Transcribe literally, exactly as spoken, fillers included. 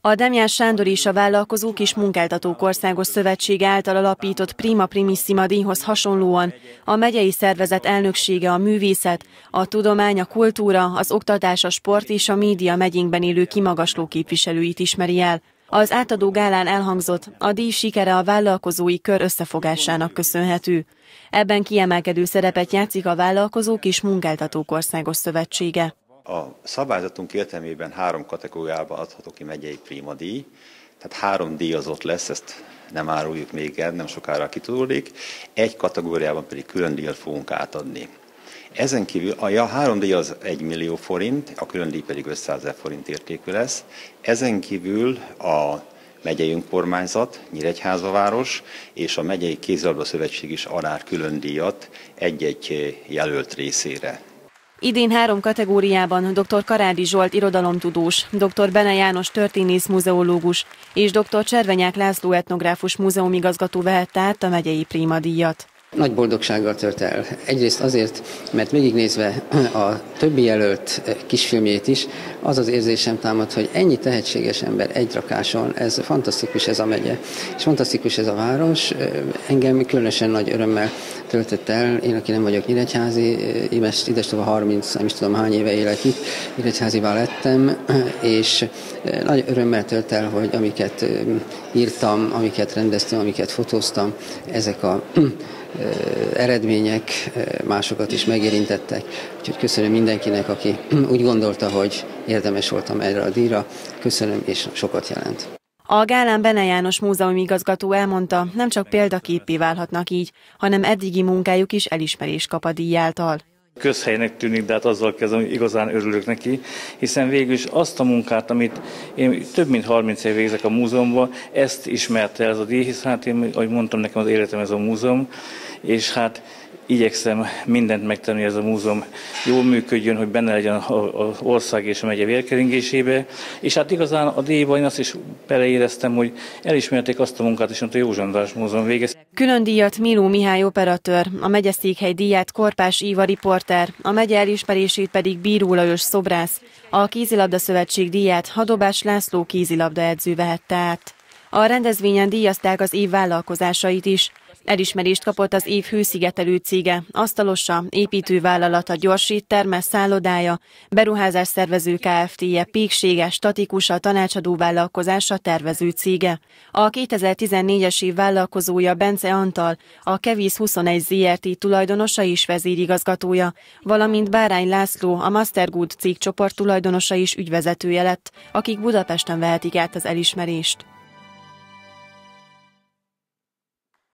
A Demján Sándor és a Vállalkozók és Munkáltatók Országos Szövetsége által alapított Prima Primissima díjhoz hasonlóan a megyei szervezet elnöksége a művészet, a tudomány, a kultúra, az oktatás, a sport és a média megyénkben élő kimagasló képviselőit ismeri el. Az átadó gálán elhangzott, a díj sikere a vállalkozói kör összefogásának köszönhető. Ebben kiemelkedő szerepet játszik a Vállalkozók és Munkáltatók Országos Szövetsége. A szabályzatunk értelmében három kategóriában adható ki megyei Prima díj, tehát három díjazott lesz, ezt nem áruljuk még el, nem sokára kitudódik, egy kategóriában pedig külön díjat fogunk átadni. Ezen kívül a három díj az egy millió forint, a külön díj pedig ötszázezer forint értékű lesz. Ezen kívül a megyei önkormányzat, Nyíregyháza-város és a megyei kézilabda szövetség is adár külön díjat egy-egy jelölt részére. Idén három kategóriában dr. Karádi Zsolt irodalomtudós, dr. Bene János történész muzeológus és dr. Cservenyák László etnográfus múzeumigazgató vehette át a megyei Prima díjat. Nagy boldogsággal tölt el. Egyrészt azért, mert végignézve a többi jelölt kisfilmjét is, az az érzésem támad, hogy ennyi tehetséges ember egy rakáson, ez fantasztikus ez a megye, és fantasztikus ez a város. Engem különösen nagy örömmel töltött el, én aki nem vagyok nyíregyházi, idestova harminc, nem is tudom hány éve élek itt, nyíregyházivá lettem, és nagy örömmel tölt el, hogy amiket írtam, amiket rendeztem, amiket fotóztam, ezek a eredmények másokat is megérintettek. Úgyhogy köszönöm mindenkinek, aki úgy gondolta, hogy érdemes voltam erre a díjra. Köszönöm, és sokat jelent. A gálán Bene János múzeumigazgató elmondta, nem csak példaképpé válhatnak így, hanem eddigi munkájuk is elismerést kap a díj által. Közhelynek tűnik, de hát azzal kezdem, hogy igazán örülök neki, hiszen végül is azt a munkát, amit én több mint harminc év végzek a múzeumban, ezt ismerte ez a díj, hiszen hát én, ahogy mondtam, nekem az életem ez a múzeum, és hát igyekszem mindent megtenni, hogy ez a múzeum jól működjön, hogy benne legyen az ország és a megye vérkeringésébe. És hát igazán a díjban én azt is beleéreztem, hogy elismerték azt a munkát is, amit a József András Múzeum végez. Külön díjat Miló Mihály operatőr, a megyeszékhely díját Korpás Éva riporter, a megye elismerését pedig Bíró Lajos szobrász, a Kézilabda Szövetség díját Hadobás László kézilabda edző vehette át. A rendezvényen díjazták az év vállalkozásait is. Elismerést kapott az év hőszigetelő cége, asztalosa, építővállalata, gyorsítterme, szállodája, beruházás szervező Kft-je, péksége, statikusa, tanácsadó vállalkozása, tervező cége. A kétezer-tizennégyes év vállalkozója Bence Antal, a Kevíz huszonegy Zrt. Tulajdonosa és vezérigazgatója, valamint Bárány László, a Mastergood cégcsoport tulajdonosa és ügyvezetője lett, akik Budapesten vehetik át az elismerést.